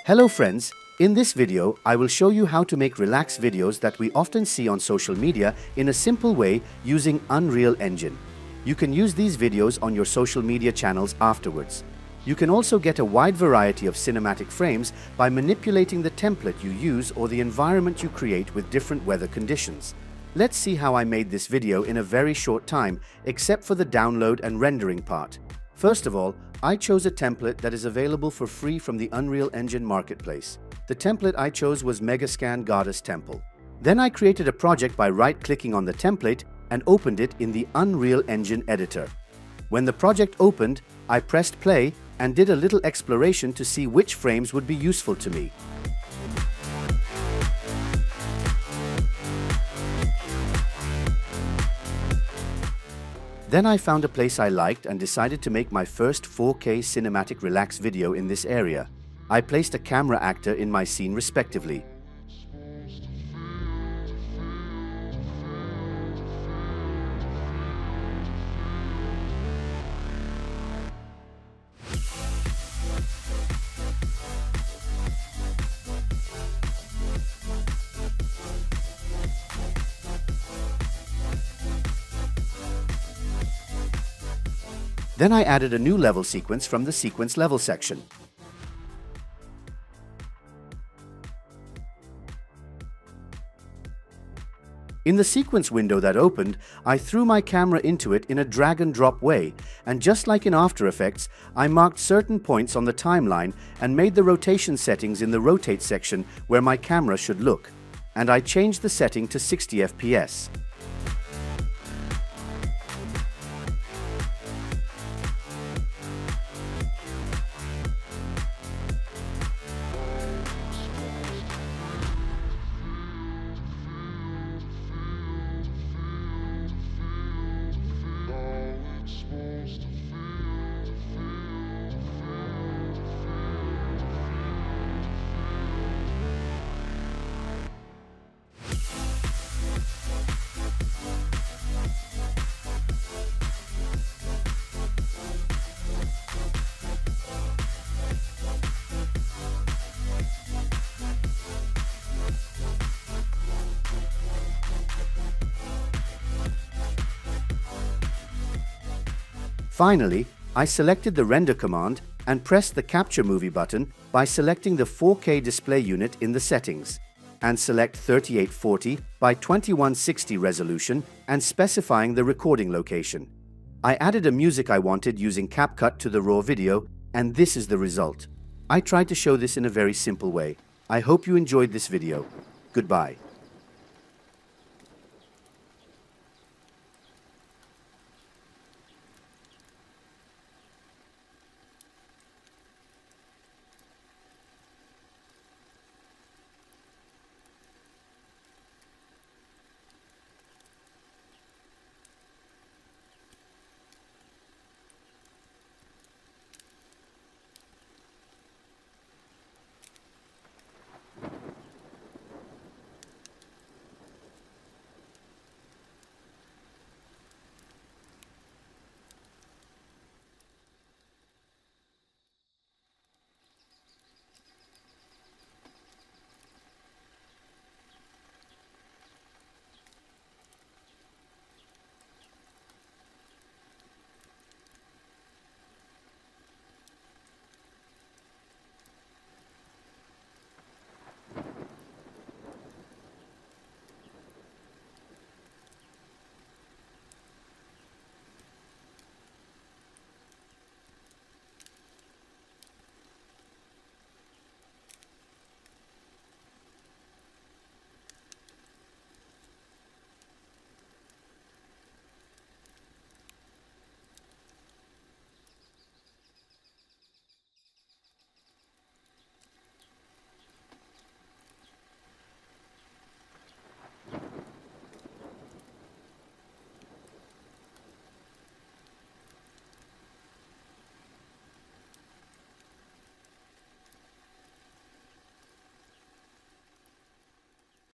Hello friends, in this video I will show you how to make relax videos that we often see on social media in a simple way using Unreal Engine. You can use these videos on your social media channels afterwards. You can also get a wide variety of cinematic frames by manipulating the template you use or the environment you create with different weather conditions. Let's see how I made this video in a very short time, except for the download and rendering part. First of all, I chose a template that is available for free from the Unreal Engine marketplace. The template I chose was Megascan Goddas temple. Then I created a project by right-clicking on the template and opened it in the Unreal Engine editor. When the project opened, I pressed play and did a little exploration to see which frames would be useful to me. Then I found a place I liked and decided to make my first 4K cinematic relax video in this area. I placed a camera actor in my scene respectively. Then I added a new level sequence from the sequence level section. In the sequence window that opened, I threw my camera into it in a drag and drop way, and just like in After Effects, I marked certain points on the timeline and made the rotation settings in the rotate section where my camera should look. And I changed the setting to 60 FPS. Finally, I selected the render command and pressed the capture movie button by selecting the 4K display unit in the settings, and select 3840 by 2160 resolution and specifying the recording location. I added a music I wanted using CapCut to the raw video, and this is the result. I tried to show this in a very simple way. I hope you enjoyed this video. Goodbye.